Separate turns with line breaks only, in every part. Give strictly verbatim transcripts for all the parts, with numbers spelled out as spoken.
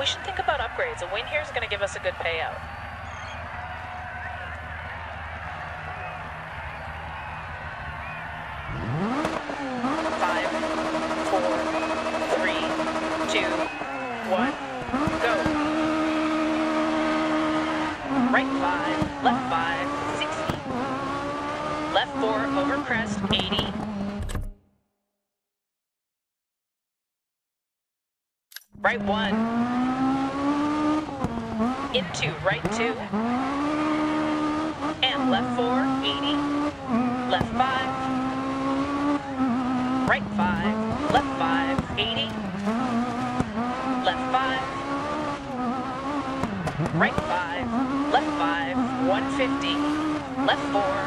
we should think about upgrades. A win here is going to give us a good payout. Five, four, three, two, one, go. Right five, left five, sixty. Left four, over crest, eighty. Right one. Into right two. And left four, eighty. Left five. Right five. Left five, eighty. Left five. Right five. Left five, one fifty. Left four.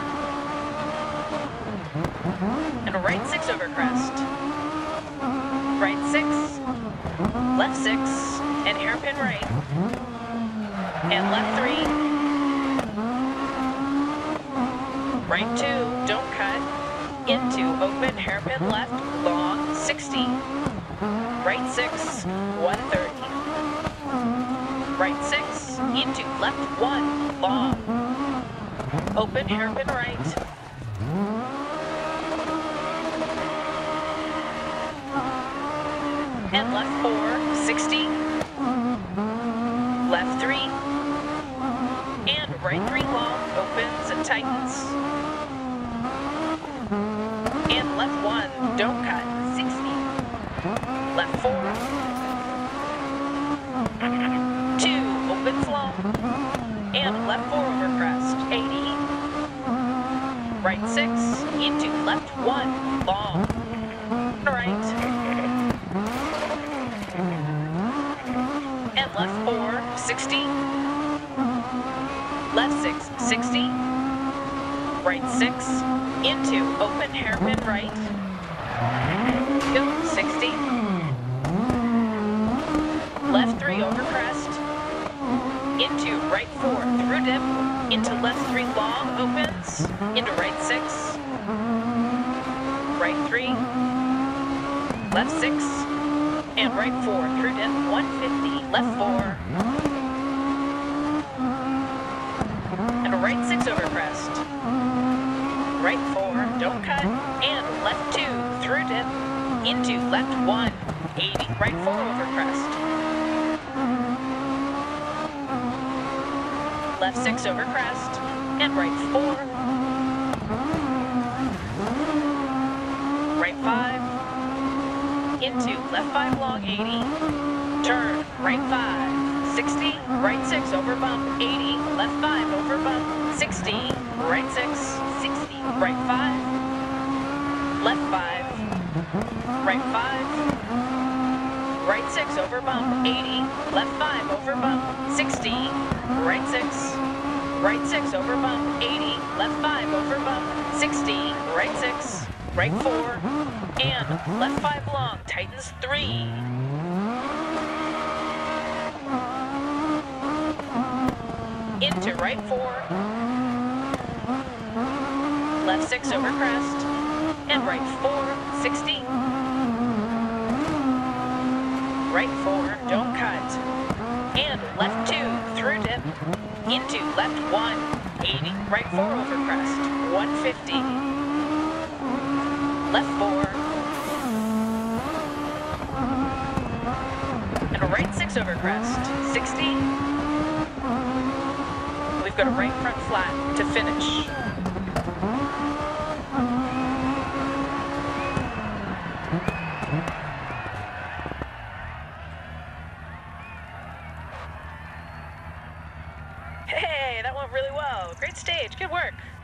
And a right six over crest. Right six. Left six, and hairpin right, and left three, right two, don't cut, into open hairpin left, long, sixty, right six, one thirty, right six, into left one, long, open hairpin right, and left four, sixty, left three, and right three long, opens and tightens, and left one, don't cut, sixty, left four, two, opens long, and left four over crest, eighty, right six, into left one, long, right, and left four, sixty, left six, sixty, right six, into open hairpin right, go, sixty, left three over crest, into right four, through dip, into left three long, opens, into right six, right three, left six, and right four, through dip, one fifty, left four, and a right six over crest, right four, don't cut, and left two, through dip, into left one, eighty, right four over crest, left six over crest, and right four, right five, into left five long, eighty, turn, right five, sixty, right six over bump, eighty, left five over bump, sixty, right six, sixty, right five, left five, right five, right six over bump, eighty, left five over bump, sixty, right six, right six over bump, eighty, left five over bump, sixty, right six, right four, and left five long, tightens three. Into right four, left six over crest, and right four, sixty, right four, don't cut, and left two, through dip, into left one, eighty, right four over crest, one fifty, left four, and a right six over crest, sixty, we've got a right front flat to finish. Hey, that went really well. Great stage, good work.